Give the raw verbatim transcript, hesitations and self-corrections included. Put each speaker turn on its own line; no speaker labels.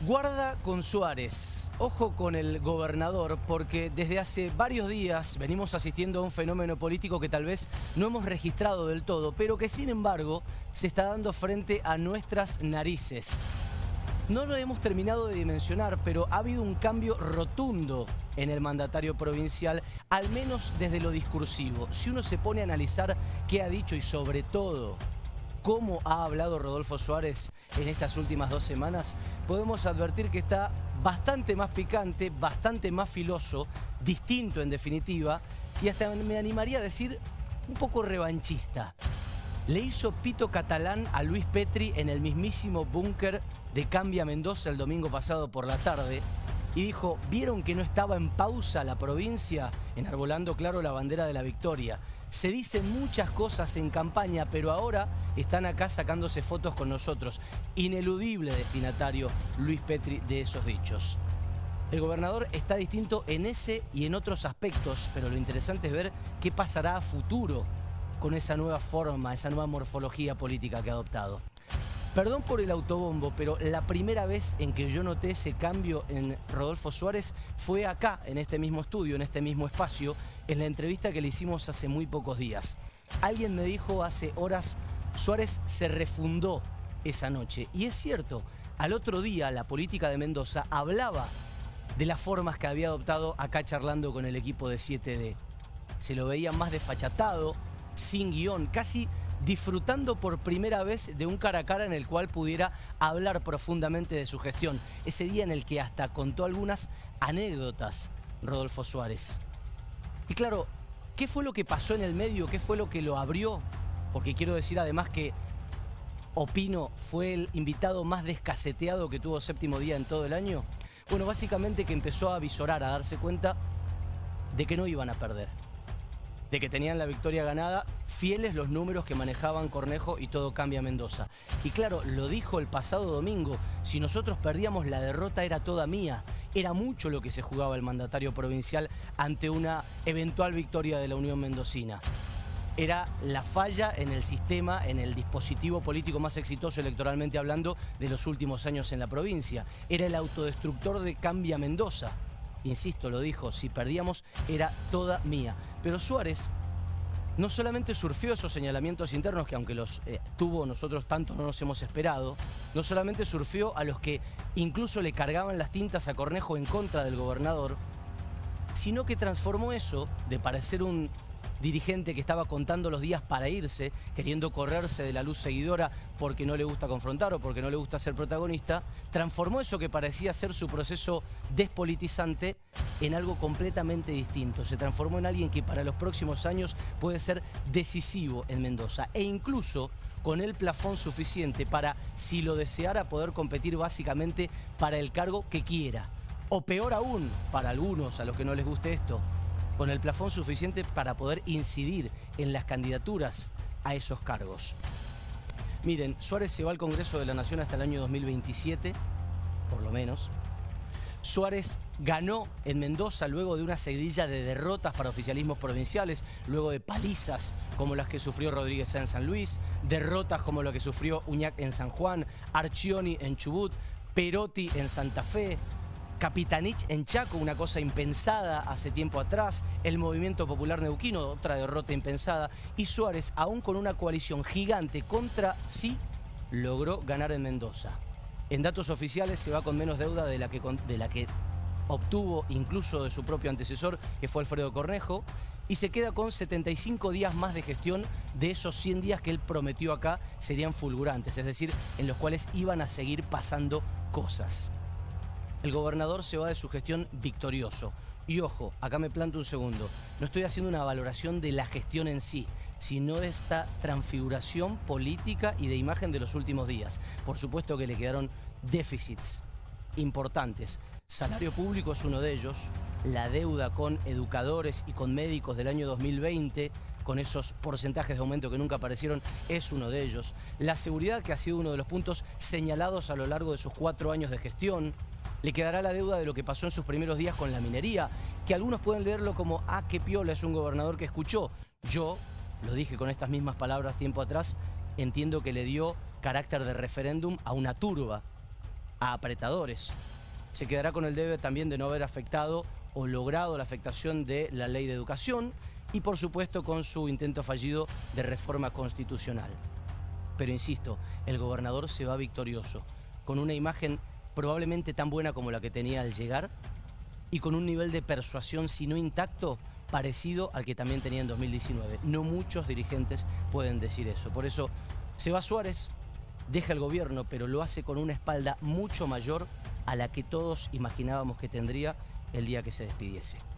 Guarda con Suárez, ojo con el gobernador, porque desde hace varios días venimos asistiendo a un fenómeno político que tal vez no hemos registrado del todo, pero que sin embargo se está dando frente a nuestras narices. No lo hemos terminado de dimensionar, pero ha habido un cambio rotundo en el mandatario provincial, al menos desde lo discursivo. Si uno se pone a analizar qué ha dicho y sobre todo cómo ha hablado Rodolfo Suárez en estas últimas dos semanas, podemos advertir que está bastante más picante, bastante más filoso, distinto en definitiva, y hasta me animaría a decir un poco revanchista. Le hizo pito catalán a Luis Petri en el mismísimo búnker de Cambia Mendoza el domingo pasado por la tarde y dijo, ¿vieron que no estaba en pausa la provincia? Enarbolando claro la bandera de la victoria. Se dicen muchas cosas en campaña, pero ahora están acá sacándose fotos con nosotros. Ineludible destinatario Luis Petri de esos dichos. El gobernador está distinto en ese y en otros aspectos, pero lo interesante es ver qué pasará a futuro con esa nueva forma, esa nueva morfología política que ha adoptado. Perdón por el autobombo, pero la primera vez en que yo noté ese cambio en Rodolfo Suárez fue acá, en este mismo estudio, en este mismo espacio, en la entrevista que le hicimos hace muy pocos días. Alguien me dijo hace horas, Suárez se refundó esa noche. Y es cierto, al otro día la política de Mendoza hablaba de las formas que había adoptado acá charlando con el equipo de siete D. Se lo veía más desfachatado, sin guión, casi disfrutando por primera vez de un cara a cara en el cual pudiera hablar profundamente de su gestión. Ese día en el que hasta contó algunas anécdotas Rodolfo Suárez. Y claro, ¿qué fue lo que pasó en el medio? ¿Qué fue lo que lo abrió? Porque quiero decir además que opino fue el invitado más descaseteado que tuvo Séptimo Día en todo el año. Bueno, básicamente que empezó a visorar, a darse cuenta de que no iban a perder, de que tenían la victoria ganada, fieles los números que manejaban Cornejo y todo Cambia Mendoza. Y claro, lo dijo el pasado domingo, si nosotros perdíamos la derrota era toda mía. Era mucho lo que se jugaba el mandatario provincial ante una eventual victoria de la Unión Mendocina. Era la falla en el sistema, en el dispositivo político más exitoso electoralmente hablando de los últimos años en la provincia. Era el autodestructor de Cambia Mendoza. Insisto, lo dijo, si perdíamos era toda mía. Pero Suárez no solamente surfió esos señalamientos internos que aunque los eh, tuvo nosotros tanto no nos hemos esperado, no solamente surfió a los que incluso le cargaban las tintas a Cornejo en contra del gobernador, sino que transformó eso de parecer un dirigente que estaba contando los días para irse, queriendo correrse de la luz seguidora porque no le gusta confrontar o porque no le gusta ser protagonista, transformó eso que parecía ser su proceso despolitizante en algo completamente distinto. Se transformó en alguien que para los próximos años puede ser decisivo en Mendoza e incluso con el plafón suficiente para, si lo deseara, poder competir básicamente para el cargo que quiera. O peor aún, para algunos a los que no les guste esto, con el plafón suficiente para poder incidir en las candidaturas a esos cargos. Miren, Suárez se va al Congreso de la Nación hasta el año dos mil veintisiete, por lo menos. Suárez ganó en Mendoza luego de una seguidilla de derrotas para oficialismos provinciales, luego de palizas como las que sufrió Rodríguez en San Luis, derrotas como la que sufrió Uñac en San Juan, Archioni en Chubut, Perotti en Santa Fe, Capitanich en Chaco, una cosa impensada hace tiempo atrás, el Movimiento Popular Neuquino, otra derrota impensada, y Suárez, aún con una coalición gigante contra sí, logró ganar en Mendoza. En datos oficiales se va con menos deuda de la que, de la que obtuvo incluso de su propio antecesor, que fue Alfredo Cornejo, y se queda con setenta y cinco días más de gestión de esos cien días que él prometió acá serían fulgurantes, es decir, en los cuales iban a seguir pasando cosas. El gobernador se va de su gestión victorioso. Y ojo, acá me planto un segundo. No estoy haciendo una valoración de la gestión en sí, sino de esta transfiguración política y de imagen de los últimos días. Por supuesto que le quedaron déficits importantes. Salario público es uno de ellos. La deuda con educadores y con médicos del año dos mil veinte, con esos porcentajes de aumento que nunca aparecieron, es uno de ellos. La seguridad, que ha sido uno de los puntos señalados a lo largo de sus cuatro años de gestión. Le quedará la deuda de lo que pasó en sus primeros días con la minería, que algunos pueden leerlo como, ah, qué piola, es un gobernador que escuchó. Yo, lo dije con estas mismas palabras tiempo atrás, entiendo que le dio carácter de referéndum a una turba, a apretadores. Se quedará con el debe también de no haber afectado o logrado la afectación de la ley de educación y por supuesto con su intento fallido de reforma constitucional. Pero insisto, el gobernador se va victorioso, con una imagen probablemente tan buena como la que tenía al llegar y con un nivel de persuasión, si no intacto, parecido al que también tenía en dos mil diecinueve. No muchos dirigentes pueden decir eso. Por eso se va Suárez, deja el gobierno, pero lo hace con una espalda mucho mayor a la que todos imaginábamos que tendría el día que se despidiese.